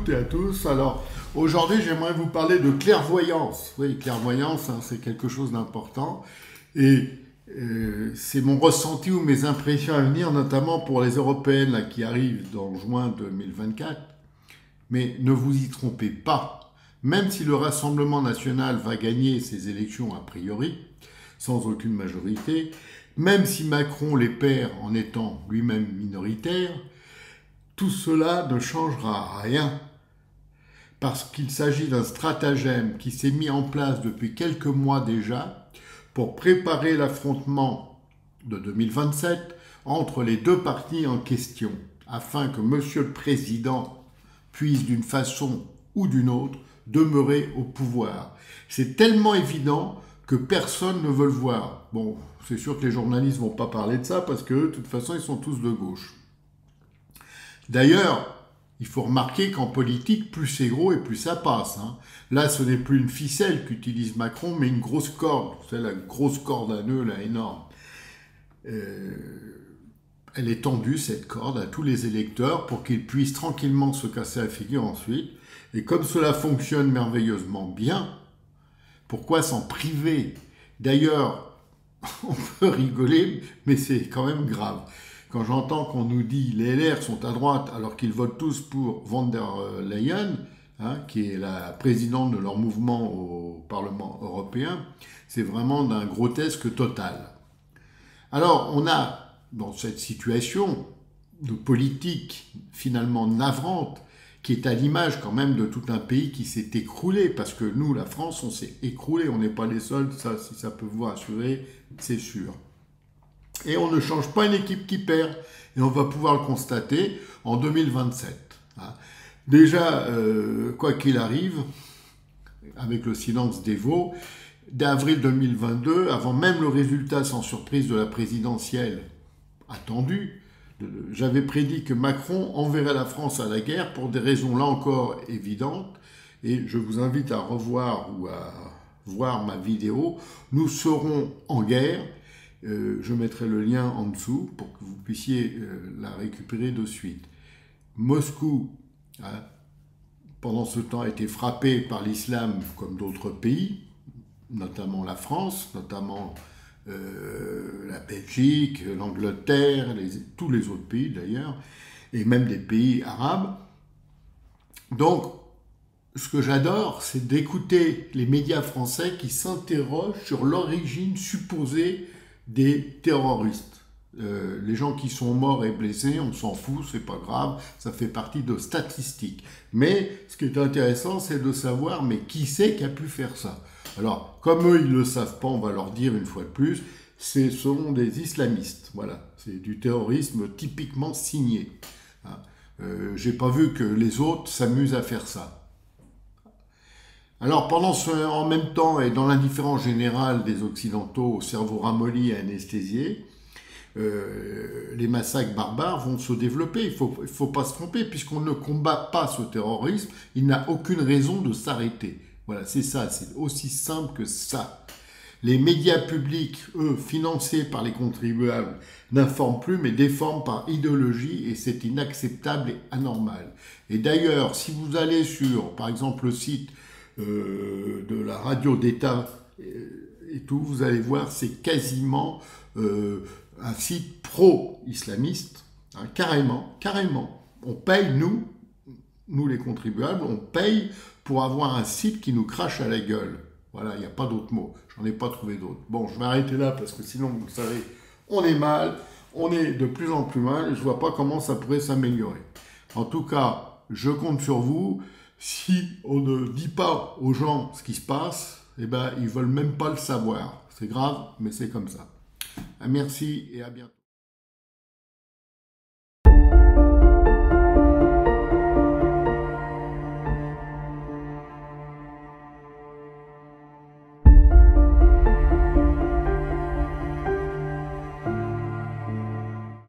toutes et à tous. Alors, aujourd'hui, j'aimerais vous parler de clairvoyance. Oui, clairvoyance, hein, c'est quelque chose d'important. Et c'est mon ressenti ou mes impressions à venir, notamment pour les européennes là, qui arrivent dans juin 2024. Mais ne vous y trompez pas. Même si le Rassemblement national va gagner ces élections a priori, sans aucune majorité, même si Macron les perd en étant lui-même minoritaire, tout cela ne changera rien parce qu'il s'agit d'un stratagème qui s'est mis en place depuis quelques mois déjà pour préparer l'affrontement de 2027 entre les deux partis en question, afin que Monsieur le Président puisse d'une façon ou d'une autre demeurer au pouvoir. C'est tellement évident que personne ne veut le voir. Bon, c'est sûr que les journalistes ne vont pas parler de ça parce que de toute façon, ils sont tous de gauche. D'ailleurs, il faut remarquer qu'en politique, plus c'est gros et plus ça passe. Hein. Là, ce n'est plus une ficelle qu'utilise Macron, mais une grosse corde. Vous savez, la grosse corde à nœud, là, énorme. Elle est tendue, cette corde, à tous les électeurs pour qu'ils puissent tranquillement se casser la figure ensuite. Et comme cela fonctionne merveilleusement bien, pourquoi s'en priver? D'ailleurs, on peut rigoler, mais c'est quand même grave. Quand j'entends qu'on nous dit les LR sont à droite alors qu'ils votent tous pour von der Leyen, hein, qui est la présidente de leur mouvement au Parlement européen, c'est vraiment d'un grotesque total. Alors, on a, dans cette situation de politique finalement navrante, qui est à l'image quand même de tout un pays qui s'est écroulé, parce que nous, la France, on s'est écroulé, on n'est pas les seuls, ça, si ça peut vous rassurer, c'est sûr. Et on ne change pas une équipe qui perd, et on va pouvoir le constater en 2027. Déjà, quoi qu'il arrive, avec le silence des veaux, d'avril 2022, avant même le résultat sans surprise de la présidentielle attendue, j'avais prédit que Macron enverrait la France à la guerre pour des raisons là encore évidentes, et je vous invite à revoir ou à voir ma vidéo. Nous serons en guerre, je mettrai le lien en dessous pour que vous puissiez la récupérer de suite. Moscou, pendant ce temps, a été frappé par l'islam comme d'autres pays, notamment la France, notamment la Belgique, l'Angleterre, tous les autres pays d'ailleurs, et même des pays arabes. Donc, ce que j'adore, c'est d'écouter les médias français qui s'interrogent sur l'origine supposée des terroristes. Les gens qui sont morts et blessés, on s'en fout, c'est pas grave, ça fait partie de statistiques. Mais ce qui est intéressant, c'est de savoir, mais qui c'est qui a pu faire ça? Alors, comme eux, ils ne le savent pas, on va leur dire une fois de plus, ce sont des islamistes. Voilà, c'est du terrorisme typiquement signé. J'ai pas vu que les autres s'amusent à faire ça. Alors, en même temps, et dans l'indifférence générale des Occidentaux au cerveau ramolli et anesthésié, les massacres barbares vont se développer. Il faut pas se tromper, puisqu'on ne combat pas ce terrorisme, il n'a aucune raison de s'arrêter. Voilà, c'est ça, c'est aussi simple que ça. Les médias publics, eux, financés par les contribuables, n'informent plus, mais déforment par idéologie, et c'est inacceptable et anormal. Et d'ailleurs, si vous allez sur, par exemple, le site de la radio d'État et tout, vous allez voir, c'est quasiment un site pro-islamiste, hein, carrément. On paye, nous les contribuables, on paye pour avoir un site qui nous crache à la gueule. Voilà, il n'y a pas d'autre mot. J'en ai pas trouvé d'autre. Bon, je vais arrêter là parce que sinon, vous le savez, on est mal, on est de plus en plus mal et je vois pas comment ça pourrait s'améliorer. En tout cas, je compte sur vous. Si on ne dit pas aux gens ce qui se passe, eh ben, ils veulent même pas le savoir. C'est grave, mais c'est comme ça. Merci et à bientôt.